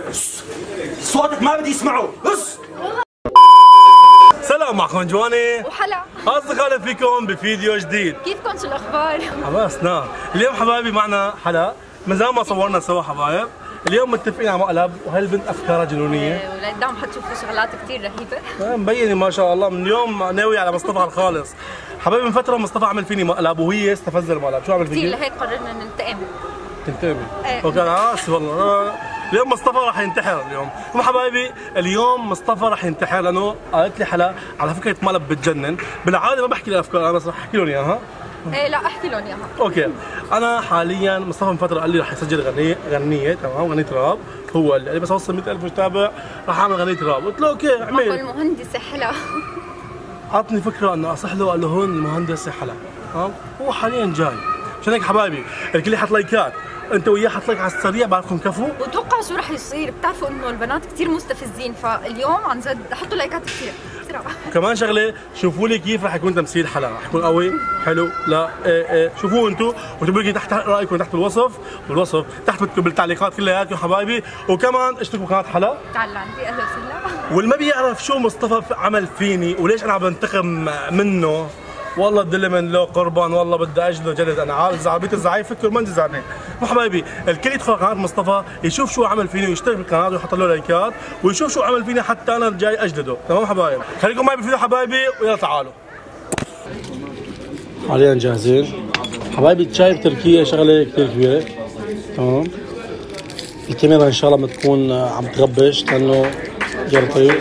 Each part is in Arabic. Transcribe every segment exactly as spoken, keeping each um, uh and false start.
صوتك ما بدي يسمعه. بس سلام، معكم جواني وحلا اصدقائي فيكم بفيديو جديد. كيفكم؟ شو الاخبار؟ خلاص نعم، اليوم حبايبي معنا حلا من زمان ما صورنا سوا حبايب. اليوم متفقين على مقلب وهالبنت افكارها جنونيه ولقدام حتشوفوا شغلات كثير رهيبه. مبينه ما شاء الله. من اليوم ناوي على مصطفى الخالص. حبايبي من فتره مصطفى عمل فيني مقلب وهي استفز المقلب. شو عمل فيكي؟ كثير لهيك قررنا ننتقم. تنتقمي؟ ايه اوكي انا اسف والله. اليوم مصطفى راح ينتحر اليوم. هم حبايبي اليوم مصطفى راح ينتحر لانه قالت لي حلا على فكره مقلب بتجنن. بالعاده ما بحكي لي افكار انا، بس راح احكي لهم اياها. ايه لا احكي لهم اياها. اوكي انا حاليا مصطفى من فتره قال لي راح يسجل غنيه غنيه تمام، غنيه راب. هو قال لي بس اوصل مئة ألف متابع راح اعمل غنيه راب. قلت له اوكي اعمل. المهندسه حلا عطني فكره انه اصح له. قال له هون المهندسه حلا. تمام، هو حاليا جاي. عشان هيك حبايبي الكل يحط لايكات، انت وياه حط لايك على السريع بعرفكم كفو. وتوقع شو رح يصير؟ بتعرفوا انه البنات كثير مستفزين، فاليوم عن جد حطوا لايكات كثير بسرعه. كمان شغله، شوفوا لي كيف رح يكون تمثيل حلا. رح يكون قوي حلو لا ايه ايه. شوفوه انتم واكتبوا لي تحت رايكم تحت بالوصف بالوصف تحت بالتعليقات كلياتكم حبايبي. وكمان اشتركوا بقناه حلا. تعال عندي اهلا وسهلا. واللي ما بيعرف شو مصطفى عمل فيني وليش انا عم بنتقم منه، والله بدل من له قربان، والله بدي اجله جلد. انا عارف زعبيت الزعايف فكر ما زعلان. حبايبي الكل يدخل قناه مصطفى يشوف شو عمل فيني ويشترك بالقناه ويحط له لايكات ويشوف شو عمل فيني حتى انا جاي اجلده. تمام حبايبي، خليكم معي بالفيديو حبايبي ويلا تعالوا. حاليا جاهزين حبايبي. الشاي بتركيا شغله كثير كبيره. تمام، الكاميرا ان شاء الله ما تكون عم تغبش لانه جرطي،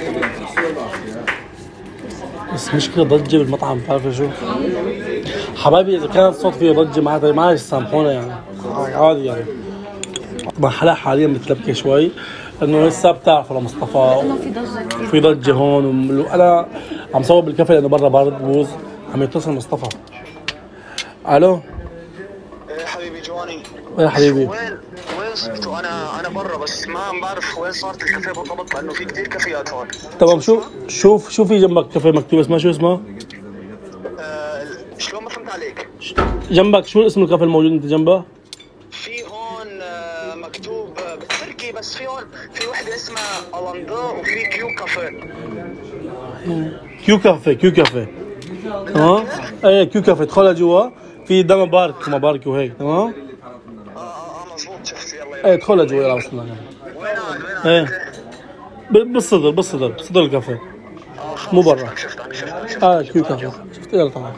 بس مشكلة ضجة بالمطعم. بتعرفوا شو؟ حبايبي إذا كان الصوت فيه ضجة ما معلش سامحونا يعني عادي يعني. طبعا حلا حاليا متلبكة شوي لأنه لسه بتعرفوا لمصطفى لأنه في ضجة كثير. في ضجة هون وأنا عم صور بالكافيه لأنه برا بارد بوز. عم يتصل مصطفى. ألو؟ ايه حبيبي جواني. يا حبيبي وين وين صرت؟ انا انا برا بس ما عم بعرف وين صارت الكافيه بالضبط لانه في كثير كافيات هون. تمام. شو شوف شو في جنبك كافيه مكتوب اسمه شو اسمه؟ آه شلون ما فهمت عليك؟ جنبك شو اسم الكافيه الموجود انت جنبه؟ في هون آه مكتوب آه بالتركي، بس في هون في وحده اسمها الاندو وفي كيو كافيه. كيو كافيه كيو كافيه تمام. ايه كيو كافيه ادخلها جوا في دم بارك وما بارك وهيك. تمام اه اه اه مضبوط. شفت يلا يلا. ايه ادخلها جوا يلا. وصلنا وين هاد وين ايه هاد؟ بالصدر بالصدر صدر الكافيه اه خلص مو برا. شفت شفت انا شفت شفت. اه كيو كافيه شفت. يلا تعال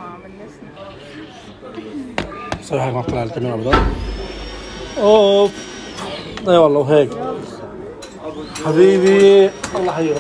صراحة ما طلع الكاميرا ابدا. اوف اي والله وهيك حبيبي. الله يحييك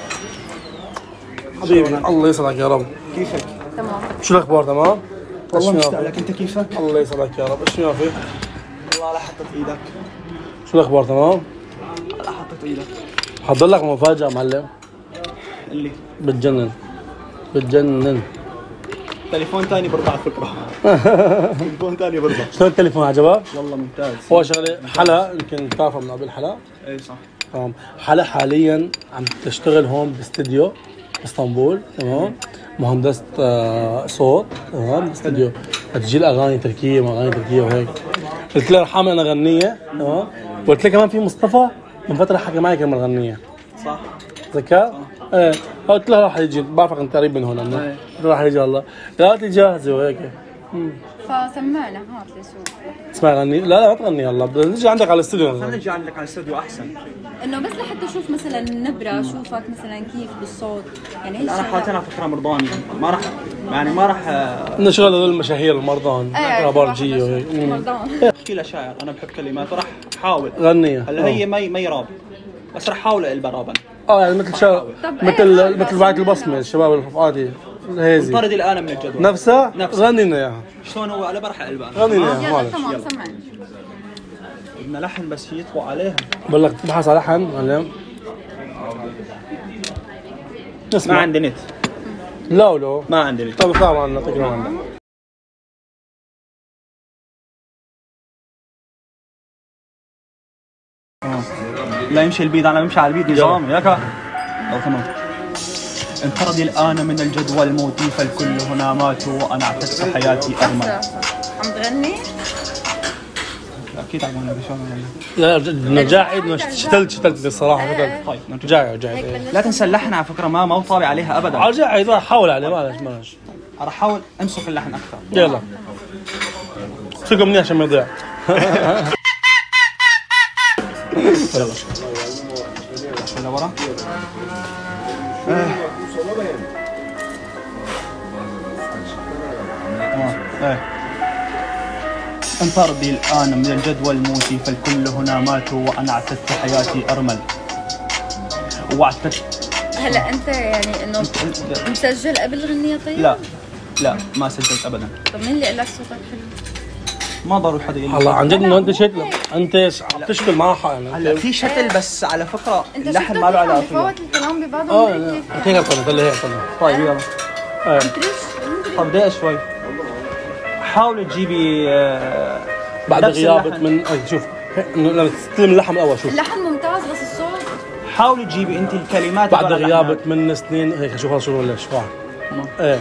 حبيبي. الله يسعدك يا رب. كيفك؟ تمام. شو الاخبار؟ تمام والله مشتاق لك. انت كيفك؟ الله يسعدك يا رب. ايش ما في؟ والله على حطت ايدك. شو الاخبار؟ تمام. على حطت ايدك. حضر لك مفاجأة معلم اللي بتجنن بتجنن. تليفون ثاني برضه على فكره. تليفون ثاني برضه. شلون التليفون عجبك؟ والله ممتاز. هو شغله حلا يمكن بتعرفها من قبل حلا. اي صح. تمام. حلا حاليا عم تشتغل هون باستديو اسطنبول. تمام، مهندسة آه صوت. تمام، باستديو تسجيل اغاني تركية واغاني تركية وهيك. قلت لها رح اعمل انا غنية. تمام، وقلت لها كمان في مصطفى من فترة حكى معي كمان غنية. صح. ذكاء؟ ايه قلت لها راح يجي. بعرفك انت قريب من هون انا. ايه. راح يجي والله. قالت لي جاهزة وهيك. فسمعنا هات لشوف. اسمعي غني. لا لا ما تغني يلا بدنا نجي عندك على الاستوديو. خلينا نجي عندك على الاستوديو احسن. انه بس لحتى اشوف مثلا النبره، اشوفك مثلا كيف بالصوت يعني. هيك انا حالتي على فكره مرضاني، ما راح يعني ما راح نشغل هذول المشاهير المرضان. ايه بارجيه وهيك. مرضان. احكي لها شاعر. انا بحب كلمات وراح احاول. غنية. هلا هي مي مي راب بس راح احاول البرابا. اه يعني مثل شا... مثل مثل بعد البصمه الشباب الرفقاتي الهيزي. طرد الان من الجدول نفسها؟ نفسها. غني لنا اياها. شلون هو على برح البان. غني لنا يلا اياها. تمام سمعني. بدنا لحن بس يطبق عليها. بقول لك تبحث على لحن معلم. ما عندي نت. لا لا ما عندي نت. طب اطلع معنا تقرا معنا. لا يمشي البيض. انا بمشي على البيض نظام ياك. او تمام. انطرد الان من الجدول موتي فالكل هنا ماتوا وانا اعتدت حياتي ارمى. عم تغني؟ اكيد تعبان شلون. لا نرجع عيد شتلت شتلت الصراحه. طيب رجع رجع لا تنسى اللحن على فكره ما مو طابع عليها ابدا. رجع عيد حاول عليه معلش معلش. راح احاول امسك اللحن اكثر. يلا سوقه منيح عشان ما يضيع. يلا شوي لورا. ايه ايه انطردي الآن من الجدول الموتي فالكل هنا ماتوا وأنا اعتدت حياتي أرمل واعتدت. هلا انت يعني انه مسجل قبل الغنية طيب؟ لا لا ما سجلت أبدا. طب مين اللي قال لك صوتك حلو؟ ما ضروري حدا يقول. والله عن جد انه انت شكلك انت عم تشتغل معها يعني. هلا في شتل بس على فكرة اللحن ما له علاقة فيه. فوت الكلام ببعضه. اه هيك طلع طلع هيك طلع. طيب يلا. ايه طب دقيقة شوي. حاولي تجيبي آه بعد غيابك من اي شوف لما تستلم اللحم الاول شوف اللحن ممتاز بس الصوت. حاولي تجيبي انت الكلمات بعد غيابك من سنين هيك شوف شو ولا شو ايه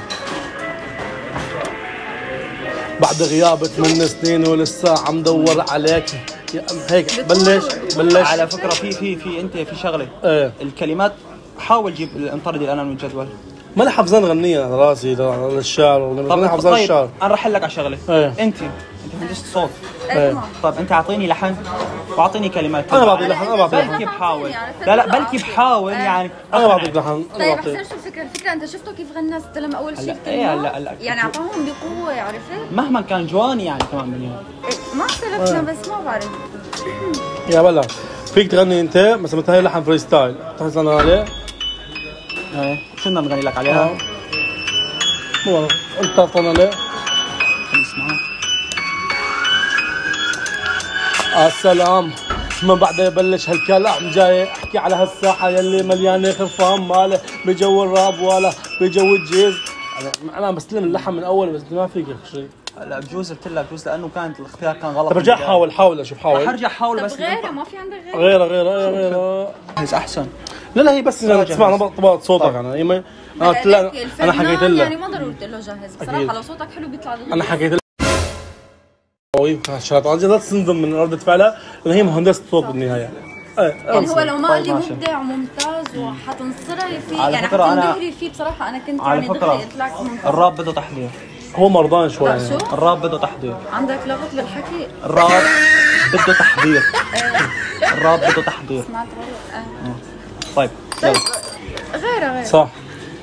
بعد غيابك من سنين ولسه عم دور عليك هيك بلش بلش. على فكرة في في في انت في شغلة ايه الكلمات حاول جيب انطردي الآن من الجدول. ما انا حافظان غنية على راسي للشعر. طب انا حافظان طيب الشعر. انا رح لك على شغله. ايه. انت انت مهندسة صوت. ايه طب انت اعطيني لحن واعطيني كلمات. انا بعطيك لحن انا بعطيك بلكي لحن بحاول. لا لا بلكي بحاول يعني. انا بعطيك لحن. طيب رح صير شو الفكره؟ الفكره انت شفته كيف غنى استلم اول شيء ايه هلا هلا يعني اعطاهم بقوه عرفت؟ مهما كان جواني يعني كمان مليون. إيه ما اختلفنا بس ما بعرف. يا بلا فيك تغني انت مثلا مثل هي لحن فري ستايل بتعرف تغني عليه؟ ايه شو بدنا نغني لك عليها؟ مو انت بتعرف تغني عليه؟ خلينا نسمعها. السلام من بعد يبلش هالكلام جاي احكي على هالساحه يلي مليانه خرفان ماله بجو الراب ولا بجو الجيز. انا انا بستلم اللحن من اول بس ما فيك شيء. لا بجوز قلت لك بجوز لانه كانت الاختيار كان غلط. طب رجع حاول حاول اشوف حاول. رح ارجع حاول طب بس غيره ما في عندك غيره؟ غيره غيره غيره هيز احسن. لا لا هي بس تسمع طبقة صوتك انا هي ما انا لا انا حكيت لك يعني ما ضروري تقول له جاهز بصراحه لو صوتك حلو بيطلع دغري. انا حكيت لك قوي شاطر عن جد لا تصدم من ردة فعلها لان هي مهندسة صوت بالنهاية. يعني هو لو ما قال لي مبدع وممتاز وحتنصري فيه يعني حتنبهري فيه بصراحه انا كنت يعني دغري قلت لك ممتاز. الراب بده تحضير. هو مرضان شوي يعني. شو؟ الراب بده تحضير. عندك لغط بالحكي؟ الراب بده تحضير. الراب بده تحضير. سمعت غلط. طيب طيب غيره غيره صح.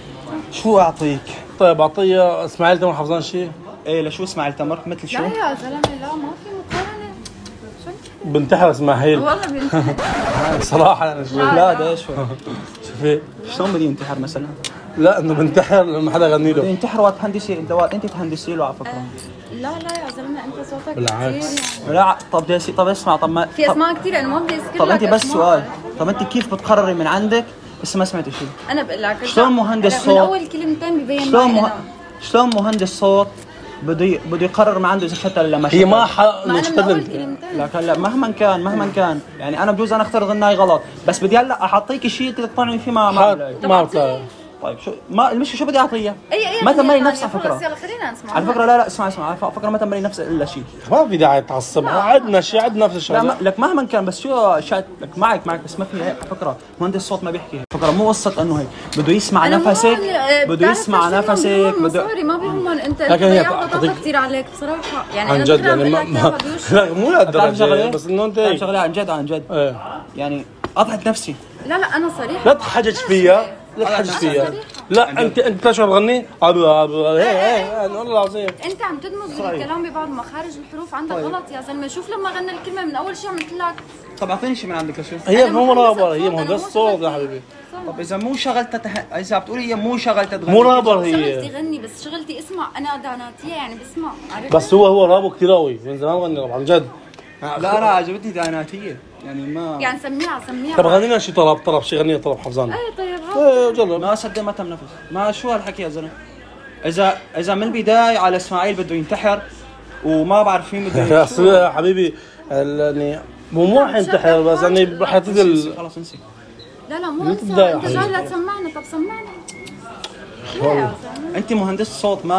شو اعطيك؟ طيب اعطيها اسماعيل تمر حافظان شيء؟ ايه لشو اسماعيل تمر مثل شو؟ لا يا زلمه لا ما في مقارنه. شو بنتحر اسماعيل والله بنتحر صراحة انا شوي. لا ده شو؟ شوفي شلون بدي ينتحر مثلا؟ لا انه بنتحر لما حدا يغني بده له. ينتحر وقت تهندسي انت وقت انت تهندسي له على فكره. لا لا يا زلمه انت صوتك بالعكس. كثير يعني. لا طب ديسي طب اسمع طب ما في اسماء كثير انا ما بدي اذكر لك. طب انت بس أسماء. سؤال طب انت كيف بتقرري من عندك بس ما سمعتي شيء؟ انا بقول لك شلون مهندس صوت؟ من اول كلمتين ببين شلون معي مه... أنا. شلون مهندس صوت بده بده يقرر من عنده اذا شتل ولا ما شتل؟ هي ما حق ما انا من اول نشتغل. كلمتين. لك هلا مهما كان مهما كان يعني انا بجوز انا اختار غناي غلط بس بدي هلا اعطيك شيء تقتنعي فيه ما ما بلاقي. ما بتعرف. طيب شو ما المشكله شو بدي اعطيها؟ اي اي ما تملي نفس على فكره. خلص يلا خلينا نسمع. على فكره لا لا اسمع اسمع على فكره ما تملي نفس الا شيء. ما في داعي تعصب عندنا شيء عندنا نفس لا الشغله. ما لك مهما كان بس شو شات لك معك معك بس ما في هيك على فكره مهندس الصوت ما بيحكي فكره مو قصه انه هيك بده يسمع نفسك بده يسمع نفسك بده سوري ما بيهمهم انت لكن هي ضغط كثير عليك بصراحه يعني عن جد يعني ما ما لا مو لهالدرجه بس انه انت بتعرف شغله عن جد عن جد ايه يعني قطعت نفسي. لا لا انا صريحه لا تحجج فيها لا تحجج فيها لا انت انت شو بتغني؟ ابو ابو ايه ايه والله العظيم انت عم تدمج الكلام ببعض مخارج الحروف عندك غلط يا زلمه. شوف لما غنى الكلمه من اول شيء عملت لك. طب اعطيني شيء من عندك لشو؟ هي مو رابر هي مهندسة صوت يا حبيبي. طب اذا مو شغلتها ته... اذا بتقولي هي مو شغلتها تغني مو رابر هي شغلتي غني بس شغلتي اسمع انا داناتيه يعني بسمع عرفت. بس هو هو رابو كثير قوي من زمان غني راب عن جد. لا انا عجبتني داناتيه يعني ما يعني سميها سميها. طب غنينا شي طلب طلب شي غني طلب حفظان. اي طيب ايه جرب. ما صدق ما تم نفس ما شو هالحكي يا زلمه. اذا اذا من البدايه على اسماعيل بده ينتحر وما بعرف مين بده يا حبيبي يعني مو مو راح ينتحر بس يعني راح تنزل خلص انسي. لا لا مو انسى انت جاي لا تسمعنا. طب سمعنا. انت مهندس صوت ما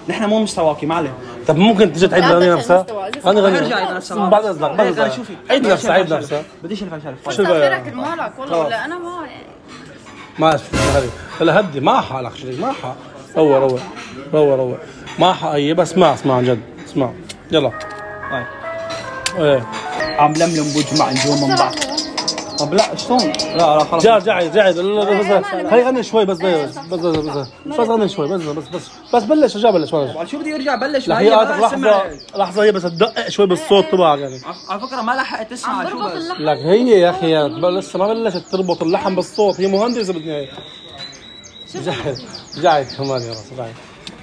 نحن مو مستواكي، ما عليه. طب ممكن تجي تعيد الاغنيه نفسها؟ انا غني ارجع عيد نفسها بعد اذنك بعد اذنك شوفي عيد نفسها عيد نفسها. بديش الفا شرف. شو خيرك المالك والله ولا انا ما ما هذه هلا هدي ما حالك شريك ما حا روق روق روق روق ما حا اي بس اسمع اسمع عن جد اسمع يلا. هاي ايه عم لملم بجمع نجوم من بعض. طب لا شلون؟ لا لا خلص جا جاي جاي بس خلي غني شوي بس بس بس بس بس غني شوي بس بس بس بس بلش رجع بلش بلش. شو بدي ارجع بلش؟ لحظة لحظة هي بس تدقق شوي بالصوت تبعك يعني. على فكرة ما لحقت تسمع شو بس. لك هي يا اخي لسه ما بلشت تربط اللحن بالصوت، هي مهندسة بدنا اياها. جاي جاي كمان يا راس جاي.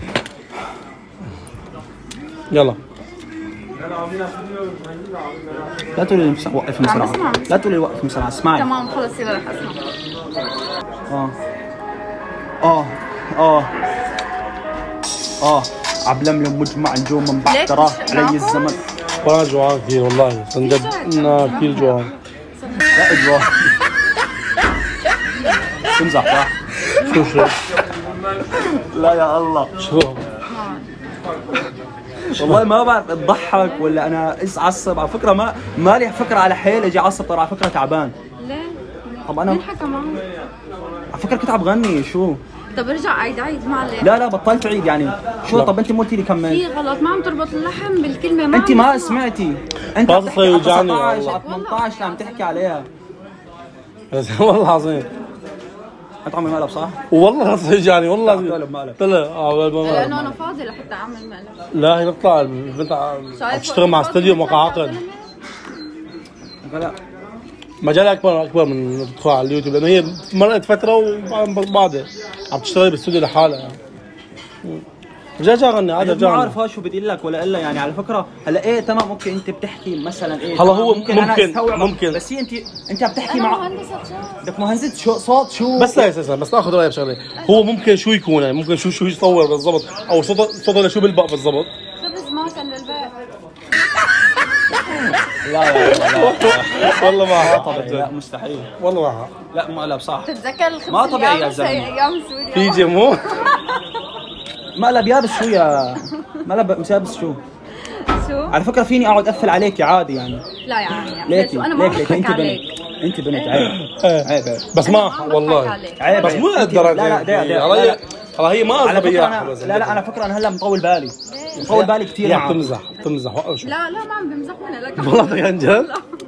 يلا لا تقولي لي وقف مسرعة، لا تقولي لي وقف مسرعة، اسمعي. تمام خلص يلا رح اسمع. اه اه اه اه عبلملم مجمع نجوم من بعد تراه علي الزمن. وانا جوعان كثير والله عن جد انا كثير جوعان. لا جوعان تمزح صح؟ شو شو؟ لا يا الله شو؟ والله ما بعرف اضحك ولا انا اتعصب. على فكره ما مالي فكره على حيل اجي اعصب، ترى على فكره تعبان. ليه؟ طب انا مين حكى معك؟ على فكره كنت عم بغني. شو؟ طب ارجع عيد عيد ما عليك. لا لا بطلت عيد يعني. شو طب انت مو قلتي لي كمل؟ في غلط ما عم تربط اللحن بالكلمه. ما انت ما سمعتي. انت عم تحكي على تسعطعش على ثمنطعش عم تحكي عليها. والله العظيم انت عمي مقلب صح؟ والله العظيم يجاني والله مقلب مقلب طلع اه لانه انا فاضي لحتى اعمل مقلب. لا هي بتطلع البنت عم تشتغل مع استوديو موقع عقد. لا مجالها اكبر اكبر من تدخل على اليوتيوب لانه هي مرقت فتره وبعدها عم تشتغل باستوديو لحالها يعني. رجع جا غني عاد رجع. ما عارف شو بدي لك ولا الا يعني. على فكره هلا ايه تمام اوكي انت بتحكي مثلا ايه هلا هو ممكن ممكن أنا ممكن بس هي انت انت عم تحكي انا مع مهندسه صوت. بدك مهندسه شو صوت شو بس لا اساسا بس ناخذ رايك بشغله. هو ممكن شو يكون يعني ممكن شو شو يصور بالضبط او صوته صوته شو بيلبق بالضبط. خبز ما كان للبيت. لا لا والله ما طبيعي. لا مستحيل والله ما لا مقلب صح. تتذكر الخبز ما طبيعي يا زلمه. ايام سوريا في جمهور مقلب يابس شو يا مقلب مسابس شو؟ شو؟ على فكره فيني اقعد اقفل عليكي عادي يعني. لا يا عمي ليكي انا ما ليكي انت بضحك بنت عليك. انت بنت عيب عيب عيب بس ما والله عيب بس مو لهالدرجه. لا لا لا هلا هي ما على قصدها فكره بياح. انا لا لا انا فكره انا هلا مطول بالي مطول بالي كثير. يا عم تمزح تمزح وقف شوي. لا لا ما عم بمزح منها لك والله عن جد.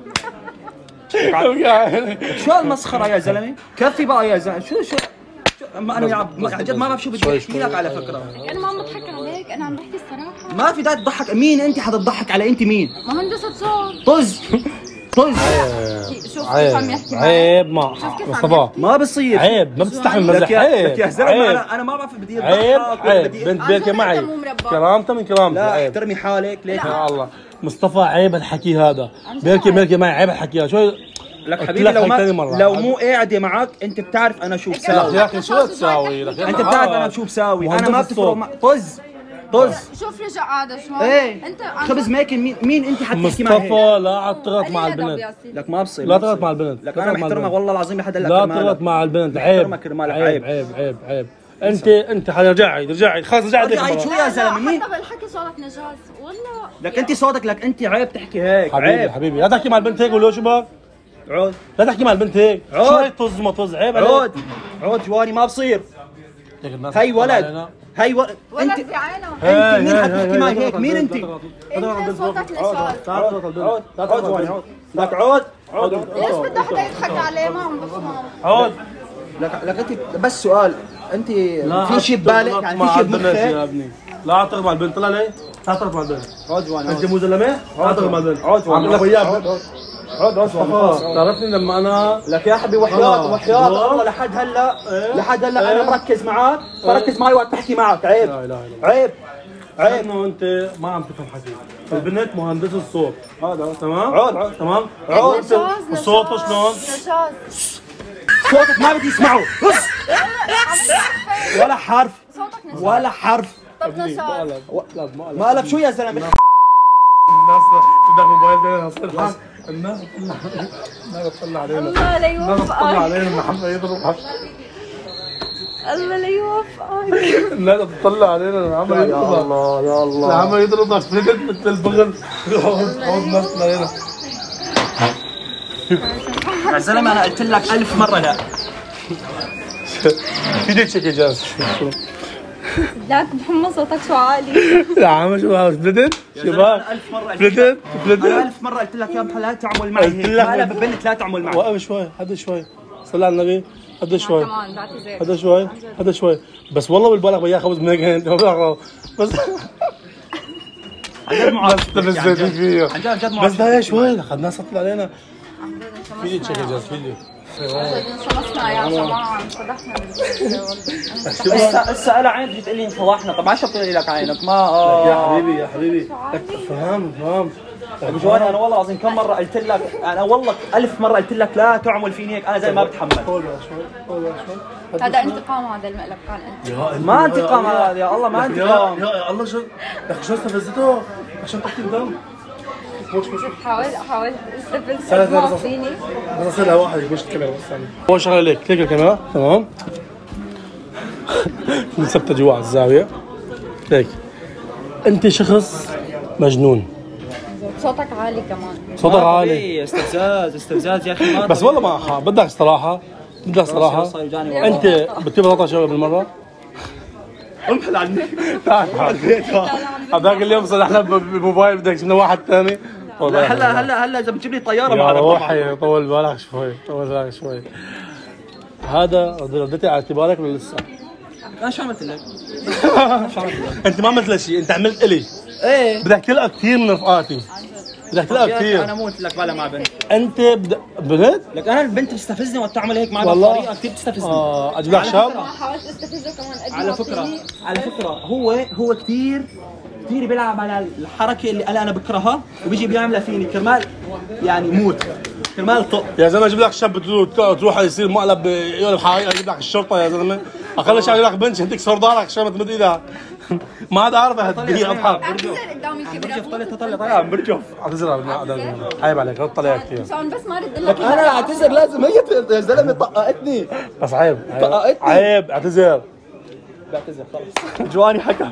شو هالمسخره يا زلمه؟ كفي بقى يا زلمه. شو شو ما انا عن جد ما بعرف شو بدي احكي لك على فكره. انا ما عم بضحك عليك انا عم بحكي الصراحه. ما في داعي تضحك. مين انت حتضحك على انت مين؟ مهندسه صوت. طز طز شوف كيف عم يحكي معي. عيب ما مصطفى ما بصير. عيب ما بتستحمل مزح. لك يا زلمه انا انا ما بعرف بدي عيب اضحك عيب بنت بيركي معي كرامتها من كرامتي. لا عيب احترمي حالك ليك يا الله مصطفى عيب الحكي هذا. بيركي بيركي معي عيب الحكي هذا. شو لك حبيبي لو ما لو مو قاعده معك انت بتعرف انا شو بساوي. يا اخي شو تساوي؟ انت بتعرف انا شو بساوي. انا ما بتفرق طز طز. شوف رجع عاد شلون. ايه انت خبز ماكن. مين مين انت حتحكي معي هيك؟ مصطفى لا عاد تغلط مع البنت. لك ما بصير لا تغلط مع البنت. لك انا محترمك والله العظيم لحد هلا. لا تغلط مع البنت. عيب عيب عيب عيب عيب. انت انت رجع عيد رجع عيد خلص رجع عيد. شو يا زلمه مين؟ حتى بالحكي صوتك نجاز والله. لك انت صوتك لك انت عيب تحكي هيك. حبيبي عيب حبيبي لا تحكي مع البنت هيك ولا شو بك؟ عود لا تحكي مع البنت هيك. عود. شو هي طز ما طز عيب عليك. عود عود جواني ما بصير. هي ولد هي ولد انت بعينه. انت مين حتحكي معي هيك؟ مين انت؟ انت صوتك نجاز. عود عود عود جواني عود. لك عود عود. ليش بده حدا يضحك عليه ما عم بفهم. عود. لك لك انت بس سؤال انت في شيء ببالك يعني في شيء بمخك يا ابني؟ لا تغلط مع البنت. طلع لي لا تغلط مع البنت. عود جواني انت مو زلمه؟ لا تغلط مع البنت. عود عم لك جواني اياه عود عود تعرفني لما انا لك يا حبيبي وحياة وحياة الله لحد هلا لحد هلا انا مركز معك فركز معي وقت بحكي معك. عيب لا لا عيب عيب. انه انت ما عم تفهم حكي. البنت مهندسة الصوت. هذا تمام؟ عود عود تمام؟ عود. صوته شلون؟ نجاز. صوتك ما بدي اسمعه. بص ولا حرف صوتك نجاز. ولا حرف. طب نجاز. ما قلب شو يا زلمه. الناس بدك موبايل بيننا نصير حق. الناس الناس تطلع علينا. الله لا الناس تطلع يوفقك. علينا محمد يضرب حق. الله لا يوفقك. الناس تطلع علينا العمل يضربك. يا الله يا الله العمل يضربك فلتت مثل البغل. حوض نفسنا علينا. يا زلمه انا قلت لك ألف مره لا. فيديو تشيك يا جاز. لا محمد صوتك شو عالي. يا عم شو هذا فلتت؟ شباب فلتت فلتت. انا ألف مره قلت لك يا ابني لا تعمل معي هيك. لا لا ببنت لا تعمل معي. وقف شوي هذا شوي. صلي على النبي. هذا شوي كمان بعتذر. هذا شوي هذا شوي بس والله بالبالغ بياخذ خبز من هيك بس عن جد معاصر تفزيتي فيه عن جد جد بس ده شوي اخذناه سطل علينا. فيديو تشيك يا جاز فيديو. انصمصنا يا جماعه انفضحنا بالفيديو. هسه هسه انا عينك بتقول لي انفضحنا. طب عشان بتقول لك عينك ما يا حبيبي يا حبيبي فهم فهم ابو جواني انا والله العظيم كم مره قلت لك انا والله ألف مره قلت لك لا تعمل فيني هيك. انا زي ما بتحمل. طول شوي طول شوي. هذا انتقام هذا المقلب كان انت. ما انتقام هذا يا الله ما انتقام. يا الله شو يا اخي شو استفزته عشان تحكي الدم. حاول حاولت استفز ما فيني. بس اصير لها واحد يخش الكاميرا بس ثاني. اول شغله ليك كليك الكاميرا تمام. نثبتها جوا على الزاويه. ليك انت شخص مجنون. صوتك عالي كمان. صوتك عالي. استفزاز استفزاز يا اخي ما بس والله ما بدك صراحه بدك صراحه انت بتجيب غلطه شباب بالمره. امحل عني. هذاك اليوم صلحنا بالموبايل بدك تجيب لنا واحد ثاني. هلا هلا هلا اذا بتجيب لي طياره يا روحي طول بالك شوي طول بالك شوي. هذا رديتي على اعتبارك ولا لسه؟ انا شو عملت لك؟ شو عملت لك؟ انت ما عملت لي شيء انت عملت الي. ايه بدك تلقى كثير من رفقاتي. بدك تلقى كثير. انا مو قلت لك بلا مع بنت. انت بد... بنت؟ لك انا البنت بتستفزني وقت تعمل هيك معي والله. بطريقه كثير بتستفزني. اه اجيب لك شاب؟ حاولت استفزه كمان قد على فكره على فكره هو هو كثير كثير بيلعب على الحركه اللي انا انا بكرهها وبيجي بيعملها فيني كرمال يعني موت كرمال طق. يا زلمه اجيب لك شاب تروح يصير مقلب يقلب حقيقه اجيب لك الشرطه يا زلمه. اقل شيء اجيب لك بنش انت تكسر ظهرك عشان ما تمد ايدك. ما عاد اعرفها هالدقيقه اضحك. اعتذر قدام الكاميرا. طلع طلع طلع عم برجف. اعتذر عيب عليك رد عليها كثير. عشان بس ما رد لك لك. انا اعتذر لازم هي يا زلمه طققتني. بس عيب طققتني. عيب اعتذر. بعتذر خلص. جواني حكى.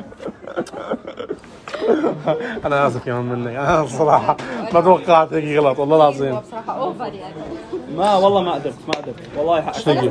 انا اسف كمان منك انا الصراحه ما توقعت هيك غلط والله العظيم. بصراحه اوفر يعني. ما والله ما قدرت ما قدرت والله حق. شقي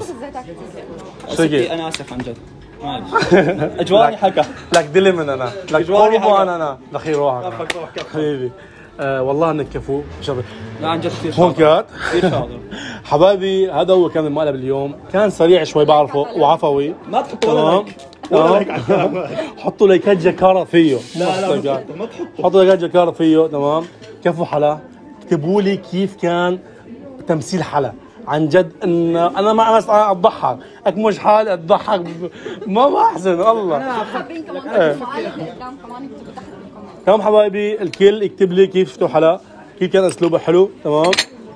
شقي انا اسف عن جد معلش. اجواني حكى. لك دلمن انا لك قربان انا دخيل روحك كفك روح كفك حبيبي. آه والله انك كفو شغل. لا عن جد كثير هون كات كثير شاطر. حبايبي هذا هو كان المقلب اليوم. كان سريع شوي بعرفه وعفوي. ما تحطوا ولا لايك ولا لايك على الكلام. حطوا لايكات جكاره فيه. لا لا ما تحطوا ما تحطوا. حطوا لايكات جكاره فيه تمام. كفو حلا. اكتبوا لي كيف كان تمثيل حلا عن جد. ان انا ما انا اضحك اكمش حالي اضحك ما ما احزن الله. حابين كمان قدام كمان يكتبوا تحت بالكومنت. تمام حبايبي الكل يكتب لي كيف شفتوا حلا كيف كان اسلوبه حلو تمام.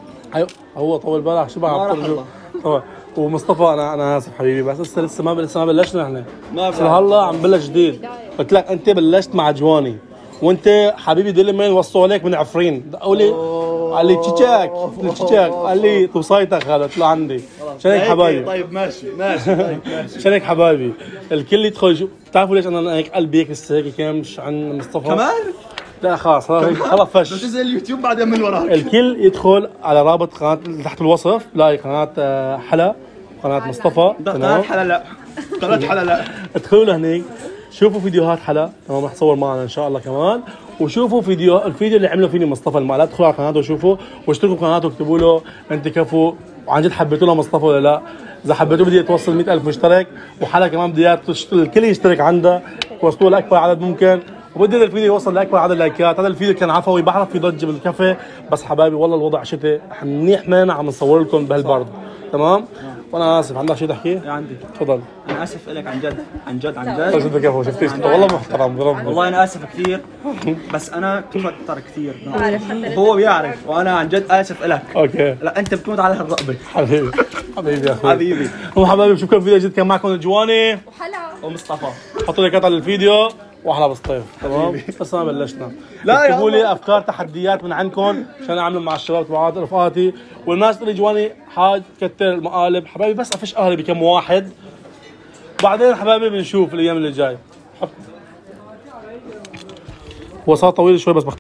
هو طول بالك شو بعرف طبعا. ومصطفى انا انا اسف حبيبي بس لسه لسه ما لسه ما بلشنا احنا. لسه هلا عم بلش جديد. قلت لك انت بلشت مع جواني وانت حبيبي دلمن وصوا عليك من عفرين دقوا لي قال لي تشيك تشيك قال لي توصيتك هذا طلع عندي. عشان هيك حبايبي طيب ماشي ماشي طيب ماشي. عشان هيك حبايبي الكل يدخل يشوف. بتعرفوا ليش انا هيك قلبي هيك لسه هيك كامش عن مصطفى كمان؟ لا خلاص خلاص فش. بتنزل اليوتيوب بعدين من وراك. الكل يدخل على رابط قناه تحت الوصف لاقي قناه حلا قناه مصطفى قناه حلا لا قناه حلا لا. ادخلوا لهنيك شوفوا فيديوهات حلا تمام رح تصور معنا ان شاء الله كمان. وشوفوا فيديو الفيديو اللي عمله فيني مصطفى المقلب. ادخلوا على قناته وشوفوا واشتركوا بقناته واكتبوا له انت كفو وعن جد حبيتوا له مصطفى ولا لا. اذا حبيتوه بدي توصل مئة ألف مشترك وحلا كمان بدي اياها الكل يشترك عندها توصلوا لاكبر عدد ممكن. وبدي هذا الفيديو يوصل لاكبر عدد لايكات. هذا الفيديو كان عفوي بعرف في ضجه بالكافيه بس حبايبي والله الوضع شتي منيح مانع عم نصور لكم بهالبرد تمام. وانا اسف عندك شيء تحكي؟ عندي تفضل. انا اسف لك عن جد عن جد عن جد. شفتك كيف شفتيش والله محترم بربي. والله انا اسف كثير بس انا بتوتر كثير. هو بيعرف وانا عن جد اسف لك. اوكي لا انت بتموت على هالرقبه. حبيبي حبيبي يا اخوي حبيبي. هم حبايبي شكرا فيديو جديد كان معكم جواني وحلا ومصطفى. حطوا لايكات على الفيديو واحلى بالصيف تمام. بس ما بلشنا. لا يا اكتبوا لي الله. افكار تحديات من عندكم عشان اعمل مع الشباب تبعات رفقاتي. والناس اللي جواني حاج كتر المقالب حبايبي بس افش اهلي بكم واحد بعدين حبايبي بنشوف الايام اللي جاي. وصار طويل شوي بس